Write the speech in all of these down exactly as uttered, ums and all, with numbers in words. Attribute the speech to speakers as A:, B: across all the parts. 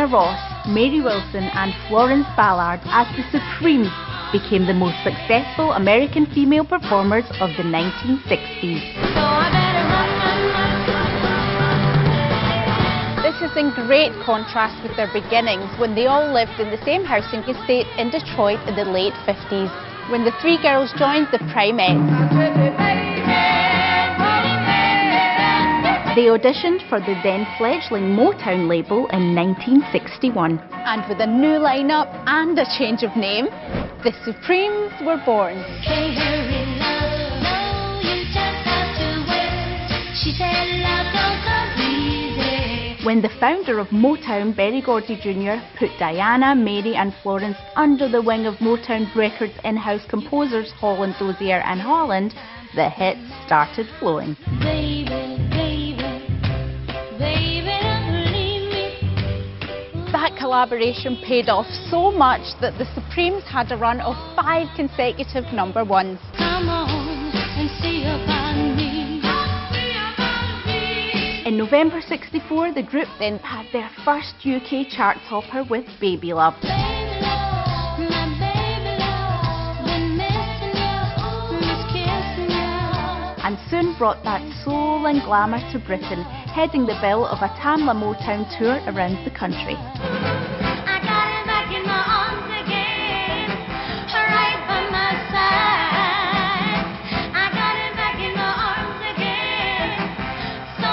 A: Diana Ross, Mary Wilson and Florence Ballard as the Supremes became the most successful American female performers of the nineteen sixties. This is in great contrast with their beginnings when they all lived in the same housing estate in Detroit in the late fifties, when the three girls joined the Primettes. They auditioned for the then fledgling Motown label in nineteen sixty-one. And with a new lineup and a change of name, the Supremes were born. Hey, hurry, love, no, you just have to wait. She said, love don't come easy. When the founder of Motown, Berry Gordy Junior, put Diana, Mary and Florence under the wing of Motown Records in-house composers Holland, Dozier and Holland, the hits started flowing. Baby, baby. That collaboration paid off so much that the Supremes had a run of five consecutive number ones. Come on and see about me. In November sixty-four, the group then had their first U K chart topper with Baby Love. Baby love, my baby love, been missing you, miss kissing you. And soon brought that soul and glamour to Britain, heading the bill of a Tamla Motown tour around the country. I got it back in my arms again, right by my side. I got it back in my arms again, so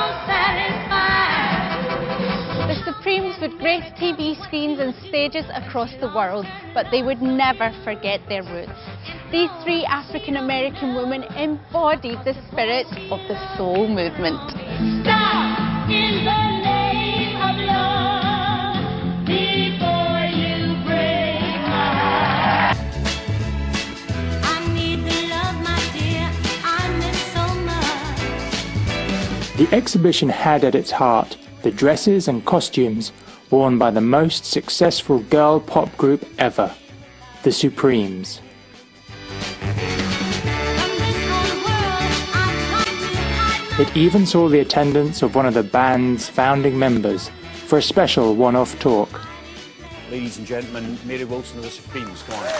A: satisfied. The Supremes would grace T V screens and stages across the world, but they would never forget their roots. These three African-American women embodied the spirit of the soul movement. Stop in the name of love before you break my heart. I need the love, my dear, I miss so much.
B: The exhibition had at its heart the dresses and costumes worn by the most successful girl pop group ever, the Supremes. It even saw the attendance of one of the band's founding members for a special one-off talk.
C: Ladies and gentlemen, Mary Wilson of the Supremes, come on.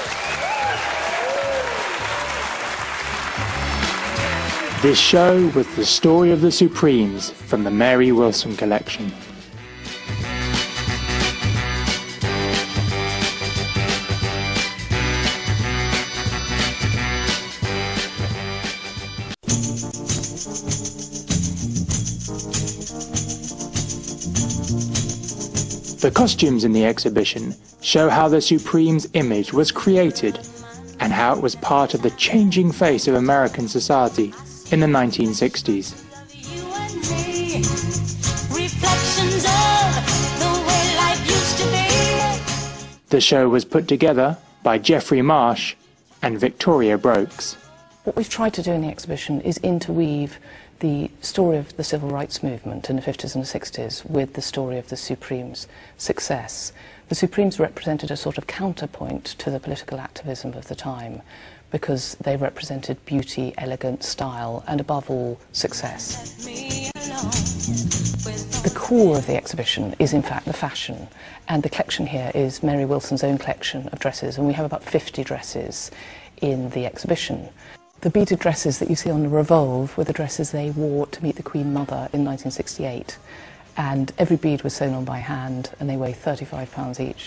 B: This show was the story of the Supremes from the Mary Wilson collection. The costumes in the exhibition show how the Supremes' image was created and how it was part of the changing face of American society in the nineteen sixties. The show was put together by Jeffrey Marsh and Victoria Brokes.
D: What we've tried to do in the exhibition is interweave the story of the civil rights movement in the fifties and the sixties with the story of the Supremes' success. The Supremes represented a sort of counterpoint to the political activism of the time because they represented beauty, elegance, style, and above all, success. The core of the exhibition is in fact the fashion, and the collection here is Mary Wilson's own collection of dresses, and we have about fifty dresses in the exhibition. The beaded dresses that you see on the Revolve were the dresses they wore to meet the Queen Mother in nineteen sixty-eight, and every bead was sewn on by hand, and they weigh thirty-five pounds each.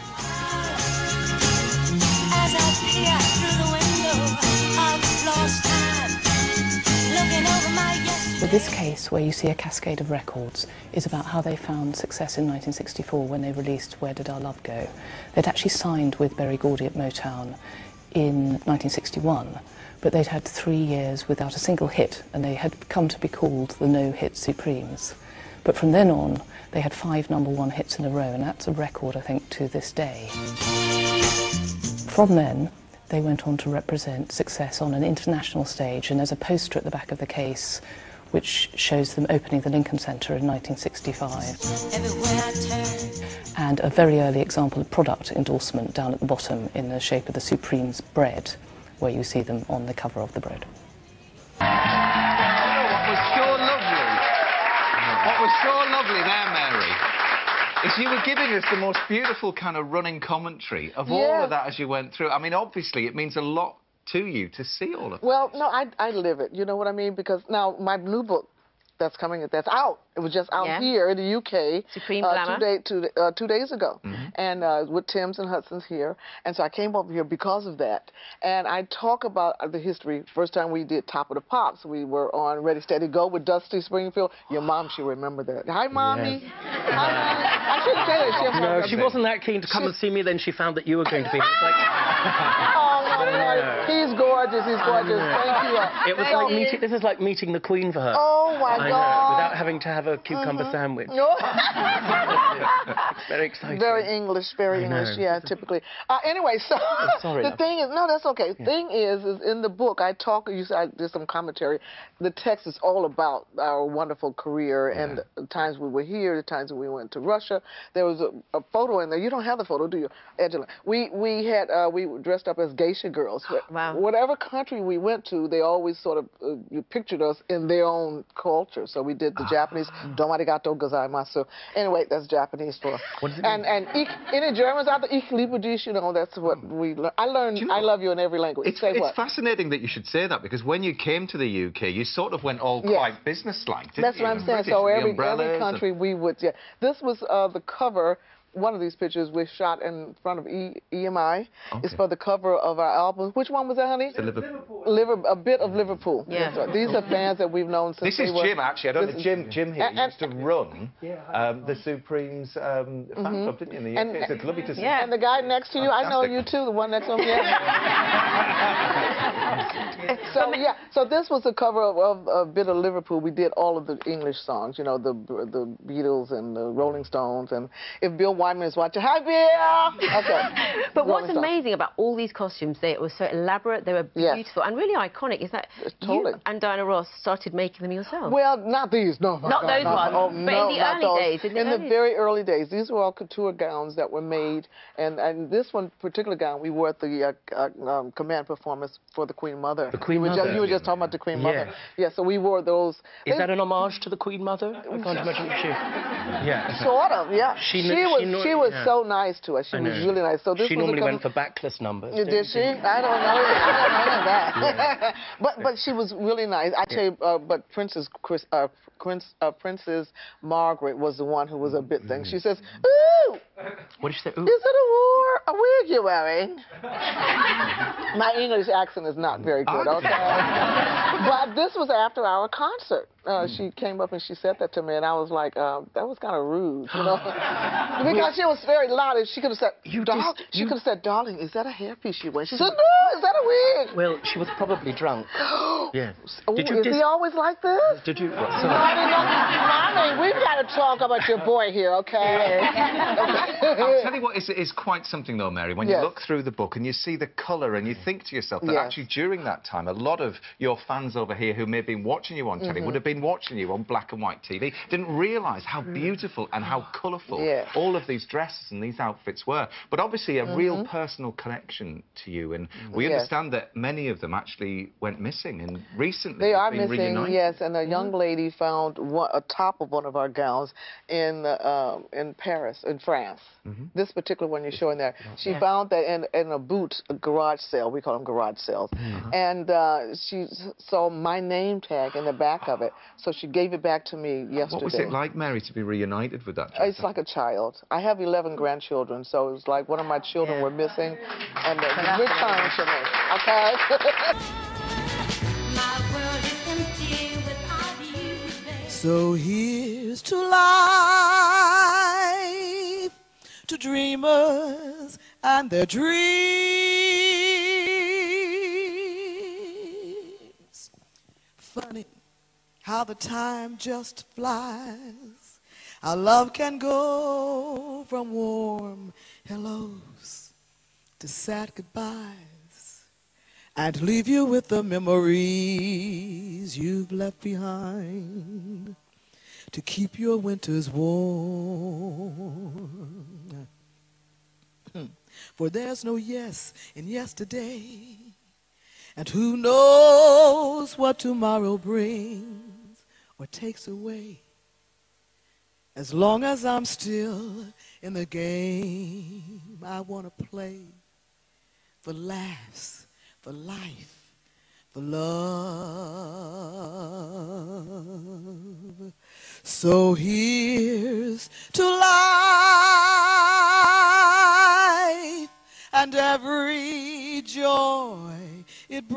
D: So this case, where you see a cascade of records, is about how they found success in nineteen sixty-four when they released Where Did Our Love Go? They'd actually signed with Berry Gordy at Motown in nineteen sixty-one, but they'd had three years without a single hit, and they had come to be called the No-Hit Supremes. But from then on, they had five number one hits in a row, and that's a record, I think, to this day. From then, they went on to represent success on an international stage, and there's a poster at the back of the case which shows them opening the Lincoln Center in nineteen sixty-five. And a very early example of product endorsement down at the bottom in the shape of the Supremes bread, where you see them on the cover of the bread.
E: What was so lovely, what was so lovely there, Mary, is you were giving us the most beautiful kind of running commentary of all
F: Yeah.
E: of that as you went through. I mean, obviously, it means a lot to you to see all of that.
F: Well, no, I, I live it. You know what I mean? Because now my new book that's coming, that's out. It was just out
G: Yeah.
F: here in the U K.
G: Supreme
F: uh,
G: Glamour.
F: Two, day, two, uh, two days ago.
E: Mm-hmm.
F: And uh, with Tim's and Hudson's here. And so I came over here because of that. And I talk about the history. First time we did Top of the Pops, we were on Ready, Steady, Go with Dusty Springfield. Your mom should remember that. Hi, Mommy.
H: Yes.
F: Hi, Mommy. I shouldn't say that. She
H: No, she wasn't that keen to come and see me, then she found that you were going to be here. It's like...
F: Oh, no, no, no. He's gorgeous. He's gorgeous. Thank you.
H: It was like meeting, this is like meeting the Queen for her.
F: Oh, my
H: I
F: God.
H: know, without having to have a cucumber
F: Mhm.
H: sandwich.
F: No.
H: It's very exciting.
F: Very English, very
H: I know.
F: English, yeah, typically. Uh, anyway, so
H: sorry,
F: the
H: love.
F: thing is, no, that's okay.
H: Yeah.
F: Thing is, is in the book, I talk, you said I did some commentary. The text is all about our wonderful career
E: Yeah.
F: and the times we were here, the times we went to Russia. There was a, a photo in there. You don't have the photo, do you, Angela? We we had uh, we were dressed up as geisha girls.
G: Wow.
F: Whatever country we went to, they always sort of uh, you pictured us in their own culture. So we did the Japanese "Domarigato gozaimasu." Anyway, that's Japanese for.
H: What does it
F: and
H: mean?
F: and ich, any Germans out there, ich liebe dich, you know, that's what we learn. I learned.
E: Do you know
F: I love you in every language.
E: It's,
F: Say
E: it's
F: what?
E: fascinating that you should say that, because when you came to the U K, you sort of went all
F: Yes.
E: quite business-like, didn't
F: That's
E: you?
F: what I'm
E: And
F: saying.
E: British
F: So
E: with the
F: every
E: umbrellas
F: every
E: and-
F: country we would. Yeah, this was uh, the cover. One of these pictures was shot in front of e EMI. It's
E: Okay.
F: for the cover of our album. Which one was that, honey?
E: The Liverpool.
F: Liver, a bit of Liverpool.
G: Yeah.
F: That's right. These are fans that we've known since
E: This
F: they
E: is
F: were.
E: Jim, actually. I don't
F: this
E: know.
F: is-
E: Jim, Jim here.
F: And-
E: You used to run um, the Supremes um, fan club, didn't you, in the U K?
F: And-
E: So it's lovely to see.
G: Yeah.
F: And the guy next to you, I know
E: Fantastic.
F: you too, the one next to him. Yeah. so yeah, so this was the cover of, of a bit of Liverpool. We did all of the English songs, you know, the the Beatles and the Rolling Stones. And if Bill Wyman is watching, hi Bill. Okay.
G: But what's
F: Rolling Stones.
G: amazing about all these costumes, they were so elaborate, they were
F: Yes.
G: beautiful and really iconic, is that
F: Totally.
G: you and Diana Ross started making them yourself.
F: Well, not these, no.
G: Not
F: no,
G: those
F: no,
G: ones,
F: oh,
G: but in
F: no,
G: the
F: not
G: early
F: those.
G: days, in the
F: In the
G: early-
F: very early days, these were all couture gowns that were made, and and this one particular gown we wore at the uh, uh, um, command performance for the Queen Mother.
H: The Queen
F: you were
H: Mother.
F: Just, you were just talking about the Queen
H: Yeah.
F: Mother. Yeah, so we wore those.
H: Is
F: They-
H: that an homage to the Queen Mother? I can't imagine she... Yeah.
F: Sort of, yeah.
H: She
F: She,
H: kn-
F: was
H: she kno-
F: she was
H: yeah.
F: so nice to us. She
H: I
F: was
H: know.
F: really nice. So this
H: She
F: was
H: normally
F: a
H: went
F: couple-
H: for backless numbers.
F: Yeah,
H: didn't
F: did she? I don't know. I don't know any of that. but but she was really nice. I tell you, uh, but Princess Chris, uh, Prince, uh, Princess Margaret was the one who was a bit thing. She says, "Ooh,
H: What did she say? Ooh.
F: is it a war? A wig you're wearing?" My English accent is not very good, okay? But this was after our concert. Uh, she came up and she said that to me, and I was like, uh, that was kind of rude, you know? Because she was very loud, and she could have said,
H: You
F: Dar-
H: just-
F: she
H: you-
F: could have said, darling, is that a hairpiece you wear? She said, no, is that a wig?
H: Well, she was probably drunk. Yeah.
F: Ooh,
H: Did you
F: is
H: dis-
F: he always like this?
H: Did you... What,
F: I
H: sorry.
F: mean, Mommy, we've got to talk about your boy here, okay?
E: I'll tell you what, it's, it's quite something though, Mary, when
F: Yes.
E: you look through the book and you see the colour and you think to yourself that
F: Yes.
E: actually during that time, a lot of your fans over here who may have been watching you on telly
F: Mm-hmm.
E: would have been watching you on black and white T V, didn't realise how beautiful and how colourful
F: Yes.
E: all of these dresses and these outfits were. But obviously a real
F: Mm-hmm.
E: personal connection to you, and we
F: Yes.
E: understand that many of them actually went missing, and recently
F: They
E: they've
F: are
E: been
F: missing,
E: reunited.
F: yes, and a young lady found one, a top of one of our gowns in uh, um, in Paris, in France. This particular one you're showing there, she found that in, in a boot, a garage sale, we call them garage sales, and uh, she s- saw my name tag in the back of it, so she gave it back to me yesterday.
E: What was it like, Mary, to be reunited with that dress?
F: It's like a child. I have eleven grandchildren, so it was like one of my children were missing, and the return to me, okay?
I: So here's to life, to dreamers and their dreams. Funny how the time just flies. How love can go from warm hellos to sad goodbyes, and leave you with the memories you've left behind to keep your winters warm. For there's no yes in yesterday, and who knows what tomorrow brings or takes away. As long as I'm still in the game, I want to play for laughs, for life, for love. So here's to life and every joy it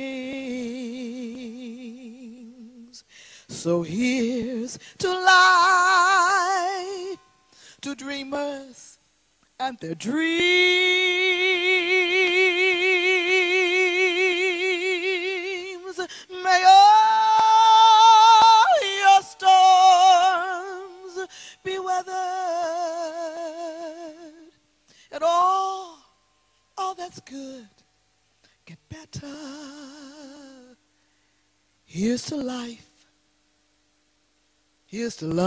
I: brings. So here's to life, to dreamers and their dreams. May all your storms be weathered, and all, all that's good get better. Here's to life. Here's to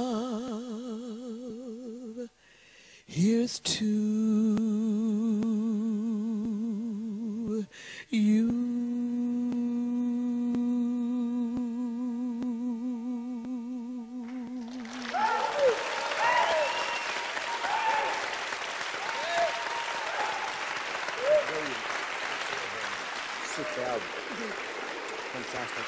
I: love. Here's to you.
C: Sit down. Fantastic.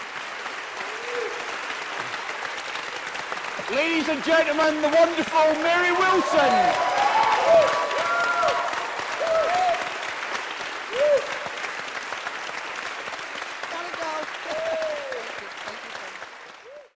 C: Ladies and gentlemen, the wonderful Mary Wilson.